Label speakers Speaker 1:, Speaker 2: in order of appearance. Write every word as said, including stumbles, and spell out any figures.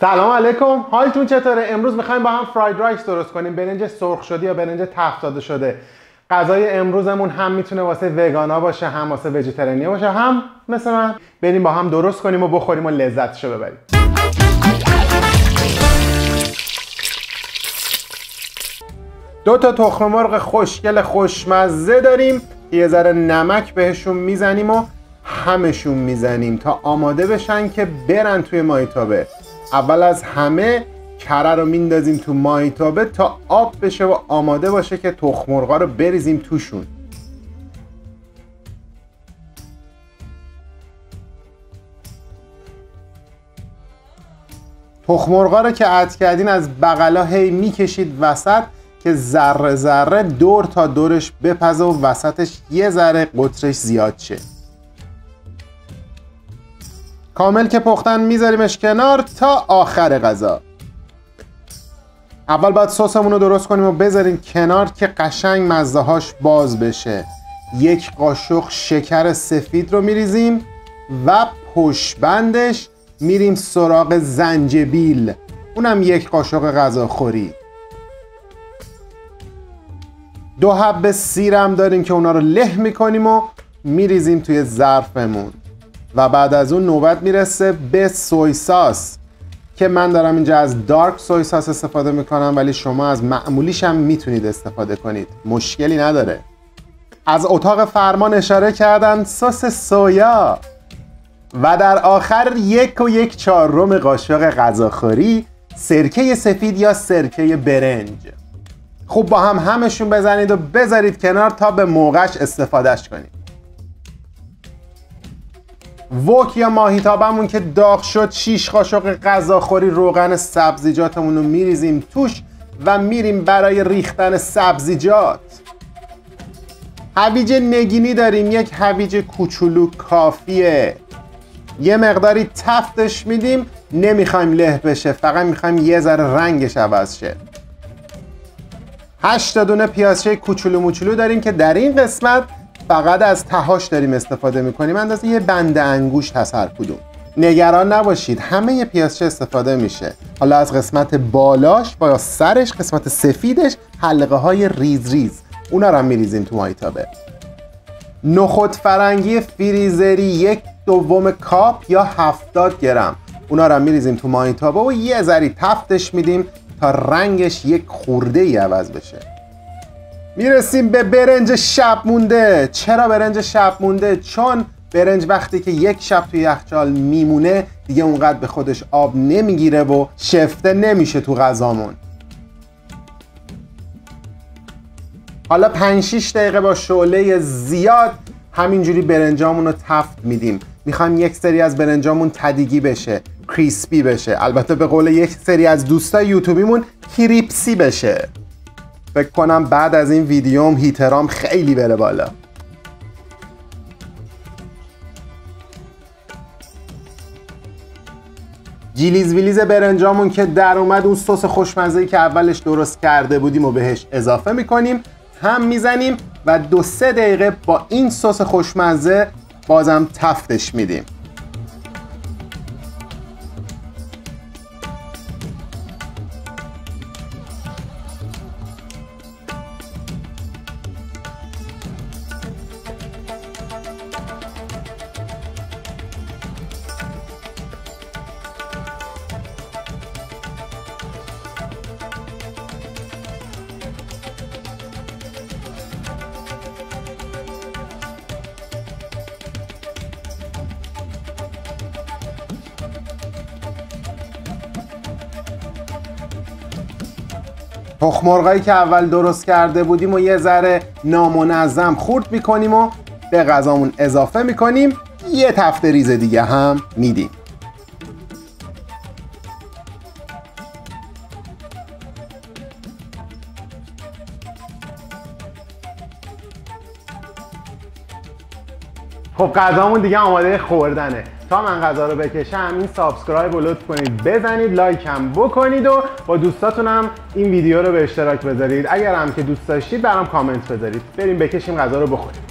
Speaker 1: سلام علیکم، حالتون چطوره؟ امروز میخوایم با هم فراید رایس درست کنیم. برنج سرخ شده یا برنج تفت داده شده. غذای امروزمون هم میتونه واسه وگانا باشه، هم واسه ویجیترینیا باشه، هم مثل من. بریم با هم درست کنیم و بخوریم و لذتشو ببریم. دو تا تخم مرغ خوشگل خوشمزه داریم. یه ذره نمک بهشون میزنیم و همشون میزنیم تا آماده بشن که برن توی مایتابه. اول از همه کره رو میندازیم تو مایتابه تا آب بشه و آماده باشه که تخم مرغا رو بریزیم توشون. تخم مرغا رو که عد کردین از بغلا هی میکشید وسط که ذره ذره دور تا دورش بپزه و وسطش یه ذره قطرش زیاد شه. کامل که پختن میذاریمش کنار تا آخر غذا. اول باید سسمون رو درست کنیم و بذاریم کنار که قشنگ مزه هاش باز بشه. یک قاشق شکر سفید رو میریزیم و پشتبندش میریم سراغ زنجبیل، اونم یک قاشق غذاخوری. دو حب سیرم داریم که اونا رو له میکنیم و میریزیم توی ظرفمون. و بعد از اون نوبت میرسه به سوی ساس که من دارم اینجا از دارک سوی ساس استفاده میکنم، ولی شما از معمولیش هم میتونید استفاده کنید، مشکلی نداره. از اتاق فرمان اشاره کردن سس سویا. و در آخر یک و یک چهارم قاشق غذاخوری سرکه سفید یا سرکه برنج. خوب با هم همشون بزنید و بذارید کنار تا به موقعش استفادهش کنید. وک یا ماهیتابمون که داغ شد، شش قاشق غذاخوری روغن سبزیجاتمون رو میریزیم توش و میریم برای ریختن سبزیجات. هویج نگینی داریم، یک هویج کوچولو کافیه. یه مقداری تفتش میدیم، نمیخوایم له بشه، فقط میخوایم یه ذره رنگش عوض شه. هشت تا دونه پیازچه کوچولو موچولو داریم که در این قسمت فقط از تهاش داریم استفاده میکنیم، اندازه یه بند انگوشت هست هر کدوم. نگران نباشید، همه یه پیازچه استفاده میشه. حالا از قسمت بالاش با سرش، قسمت سفیدش حلقه های ریز ریز، اونا رو هم میریزیم تو مایتابه. نخود فرنگی فریزری یک دوم کاپ یا هفتاد گرم، اونا رو هم میریزیم تو مایتابه و یه ذره تفتش میدیم تا رنگش یک خورده ای عوض بشه. میرسیم به برنج شب مونده. چرا برنج شب مونده؟ چون برنج وقتی که یک شب توی یخچال میمونه دیگه اونقدر به خودش آب نمیگیره و شفته نمیشه تو غذامون. حالا پنج شش دقیقه با شعله زیاد همینجوری برنجامون رو تفت میدیم. میخوایم یک سری از برنجامون تدیگی بشه، کریسپی بشه، البته به قول یک سری از دوستای یوتیوبیمون کریپسی بشه. فکر کنم بعد از این ویدیوم هیترام خیلی بره بالا. جیلیز ویلیز برنجامون که در اومد، اون سس خوشمزه‌ای که اولش درست کرده بودیم و بهش اضافه میکنیم، هم میزنیم و دو سه دقیقه با این سس خوشمزه بازم تفتش میدیم. تخم مرغایی که اول درست کرده بودیم و یه ذره نامنظم خورد میکنیم و به غذامون اضافه میکنیم. یه تفت ریز دیگه هم میدیم. خب غذامون دیگه آماده خوردنه. تا من غذا رو بکشم این سابسکرایب رو لطف کنید بزنید، لایک هم بکنید و با دوستاتون هم این ویدیو رو به اشتراک بذارید. اگر هم که دوست داشتید برام کامنت بذارید. بریم بکشیم غذا رو بخوریم.